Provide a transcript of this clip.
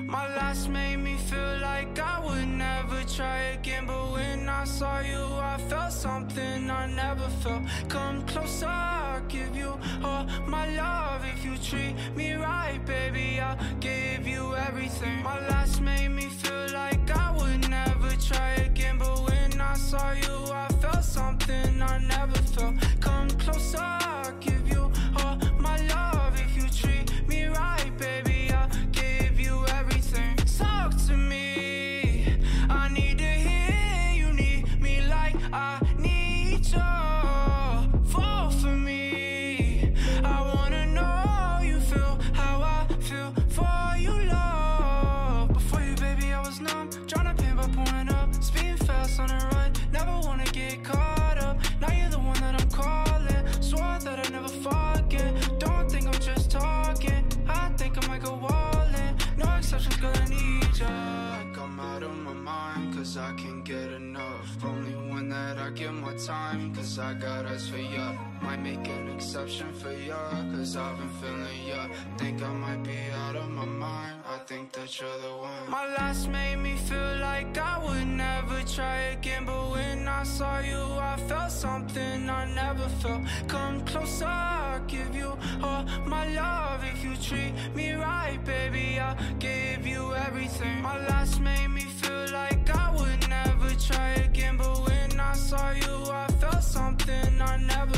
My last made me feel like I would never try again, but when I saw you I felt something I never felt. Come closer, I'll give you all my love. If you treat me right, baby, I'll give you everything. My last made me feel like I would never try again, but when I saw you I felt something I never felt. Come closer, I'll give you all my love. If you treat me right, baby, I'll give you everything. Talk to me, I need to hear you need me like I need you. Fall for me, I wanna know you feel how I feel for you, love. Before you, baby, I was numb, trying to pain by pouring up, speeding fast on the run, never wanna get caught up. Now you're the one that I'm calling, swore that I'd never forget. Don't think I'm just talking, I think I might go all in. No exceptions, girl, I need ya. Like I'm out of my mind, cause I can't get enough. Only one that I give my time, cause I got eyes for ya. Might make an exception for ya, cause I've been feeling ya. Think I might be out of my mind, I think that you're the one. My last made me feel like I would never try again, but when I saw you I felt something I never felt. Come closer, I'll give you all my love. If you treat me right, baby, I'll give you everything. My last made me feel like I would never try again, but when I saw you I felt something I never